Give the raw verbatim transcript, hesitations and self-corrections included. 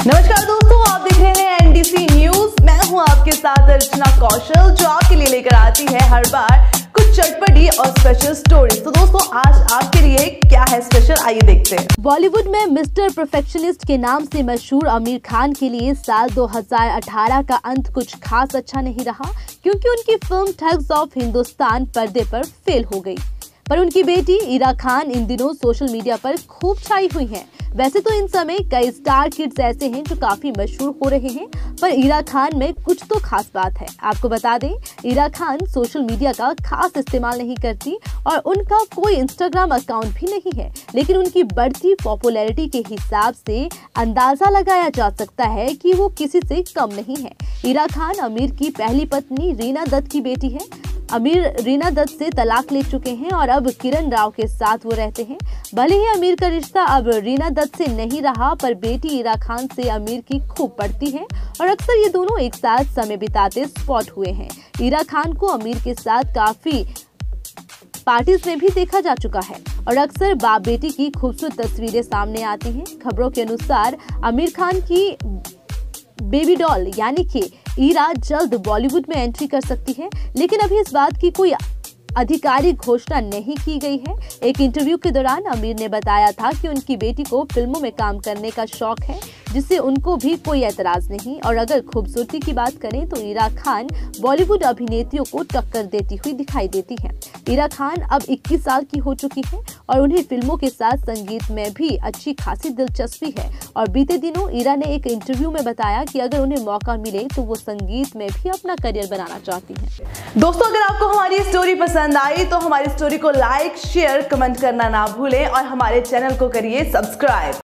नमस्कार दोस्तों, आप देख रहे हैं एनडीसी न्यूज। मैं हूं आपके साथ अर्चना कौशल, जो आपके लिए लेकर आती है हर बार कुछ चटपटी और स्पेशल स्टोरीज। तो दोस्तों, आज आपके लिए क्या है स्पेशल, आइए देखते हैं। बॉलीवुड में मिस्टर परफेक्शनिस्ट के नाम से मशहूर आमिर खान के लिए साल दो हज़ार अठारह का अंत कुछ खास अच्छा नहीं रहा, क्योंकि उनकी फिल्म ठग्स ऑफ हिंदुस्तान पर्दे पर फेल हो गई। पर उनकी बेटी इरा खान इन दिनों सोशल मीडिया पर खूब छाई हुई हैं। वैसे तो इन समय कई स्टार किड्स ऐसे हैं जो काफी मशहूर हो रहे हैं, पर इरा खान में कुछ तो खास बात है। आपको बता दें, इरा खान सोशल मीडिया का खास इस्तेमाल नहीं करती और उनका कोई इंस्टाग्राम अकाउंट भी नहीं है, लेकिन उनकी बढ़ती पॉपुलैरिटी के हिसाब से अंदाजा लगाया जा सकता है कि वो किसी से कम नहीं है। इरा खान आमिर की पहली पत्नी रीना दत्त की बेटी है। आमिर रीना दत्त से तलाक ले चुके हैं और अब किरण राव के साथ वो रहते हैं। भले ही आमिर का रिश्ता अब रीना दत्त से नहीं रहा, पर बेटी इरा खान से आमिर की खूब पड़ती है और अक्सर ये दोनों एक साथ समय बिताते स्पॉट हुए हैं। इरा खान को आमिर के साथ काफी पार्टीज में भी देखा जा चुका है और अक्सर बाप बेटी की खूबसूरत तस्वीरें सामने आती हैं। खबरों के अनुसार आमिर खान की बेबी डॉल यानी कि इरा जल्द बॉलीवुड में एंट्री कर सकती है, लेकिन अभी इस बात की कोई आधिकारिक घोषणा नहीं की गई है। एक इंटरव्यू के दौरान आमिर ने बताया था कि उनकी बेटी को फिल्मों में काम करने का शौक है, जिससे उनको भी कोई एतराज नहीं। और अगर खूबसूरती की बात करें तो इरा खान बॉलीवुड अभिनेत्रियों को टक्कर देती हुई दिखाई देती है। इरा खान अब इक्कीस साल की हो चुकी है और उन्हें फिल्मों के साथ संगीत में भी अच्छी खासी दिलचस्पी है। और बीते दिनों इरा ने एक इंटरव्यू में बताया कि अगर उन्हें मौका मिले तो वो संगीत में भी अपना करियर बनाना चाहती हैं। दोस्तों, अगर आपको हमारी स्टोरी पसंद आई तो हमारी स्टोरी को लाइक, शेयर, कमेंट करना ना भूलें और हमारे चैनल को करिए सब्सक्राइब।